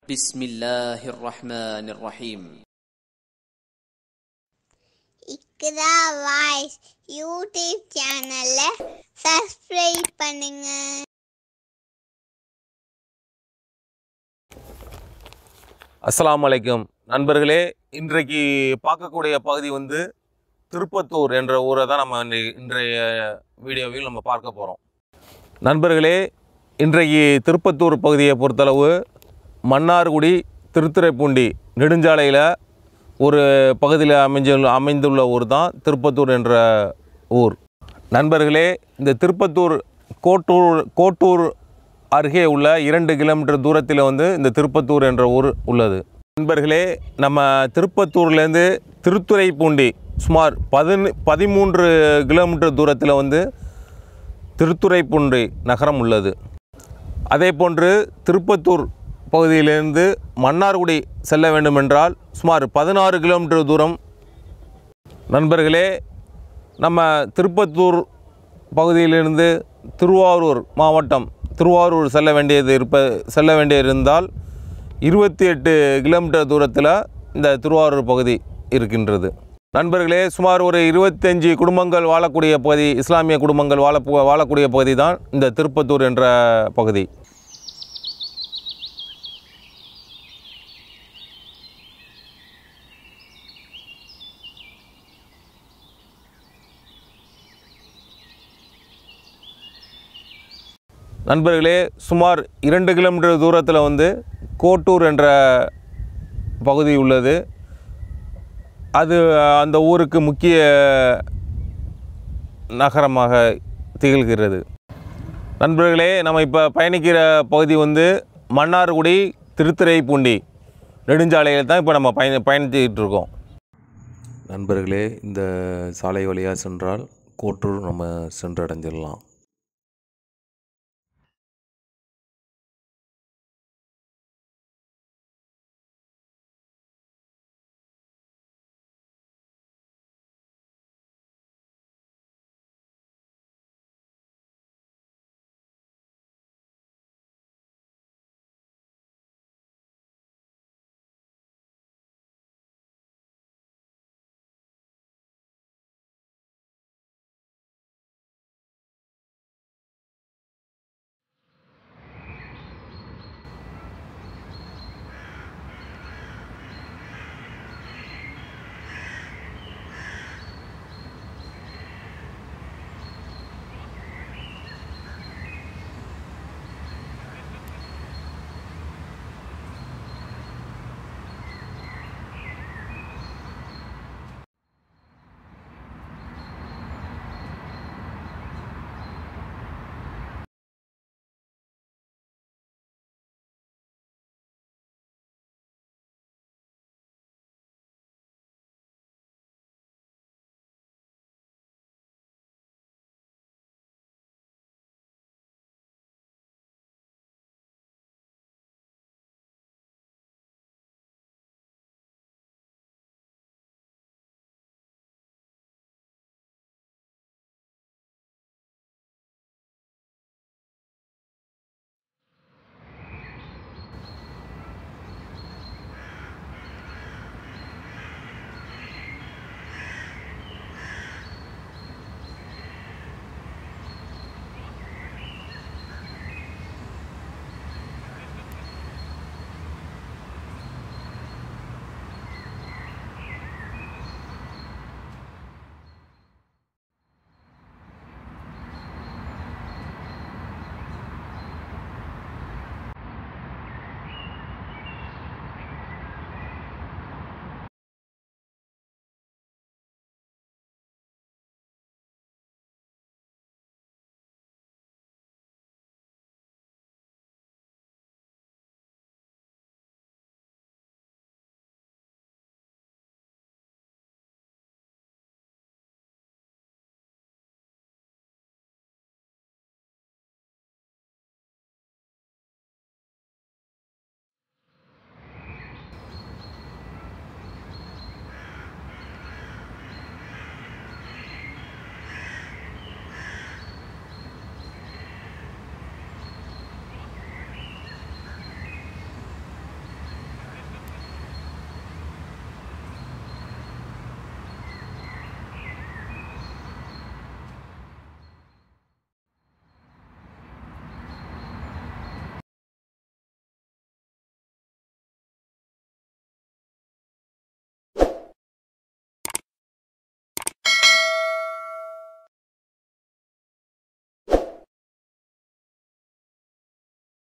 بسم الله الرحمن الرحيم. Iqra voice YouTube சேனலை subscribe பண்ணுங்க. அஸ்ஸலாமு அலைக்கும் நண்பர்களே, இன்றைக்கு பார்க்கக்கூடிய பகுதி திருப்பத்தூர் என்ற ஊரை தான் நம்ம இன்றைய வீடியோவில் நம்ம பார்க்க போகிறோம். நண்பர்களே, இன்றைக்கு திருப்பத்தூர் பகுதியை பொறுத்தளவு மன்னார்குடி திருத்துறைப்பூண்டி நெடுஞ்சாலையில் ஒரு பகுதியில் அமைந்துள்ள ஊர் தான் திருப்பத்தூர் என்ற ஊர். நண்பர்களே, இந்த திருப்பத்தூர் கோட்டூர் அருகே உள்ள 2 கிலோமீட்டர் தூரத்தில் இந்த திருப்பத்தூர் என்ற ஊர் உள்ளது. நண்பர்களே, நம்ம திருப்பத்தூர்லேருந்து திருத்துறைப்பூண்டி சுமார் 13 கிலோமீட்டர் தூரத்தில் திருத்துறைப்பூண்டி நகரம் உள்ளது. அதே போன்று திருப்பத்தூர் பகுதியிலிருந்து மன்னார்குடி செல்ல வேண்டுமென்றால் சுமார் 16 கிலோமீட்டர் தூரம். நண்பர்களே, நம்ம திருப்பத்தூர் பகுதியிலிருந்து திருவாரூர் மாவட்டம் திருவாரூர் செல்ல வேண்டியிருந்தால் 28 கிலோமீட்டர் தூரத்தில் இந்த திருவாரூர் பகுதி இருக்கின்றது. நண்பர்களே, சுமார் ஒரு 25 குடும்பங்கள் வாழக்கூடிய பகுதி, இஸ்லாமிய குடும்பங்கள் வாழக்கூடிய பகுதி தான் இந்த திருப்பத்தூர் என்ற பகுதி. நண்பர்களே, சுமார் 2 கிலோமீட்டர் தூரத்தில் கோட்டூர் என்ற பகுதி உள்ளது. அது அந்த ஊருக்கு முக்கிய நகரமாக திகழ்கிறது. நண்பர்களே, நம்ம இப்போ பயணிக்கிற பகுதி மன்னார்குடி திருத்துறைப்பூண்டி நெடுஞ்சாலையில் தான் இப்போ நம்ம பயணிச்சுக்கிட்டு இருக்கோம். நண்பர்களே, இந்த சாலை வழியாக சென்றால் கோட்டூர் நம்ம சென்றடைஞ்சிடலாம்.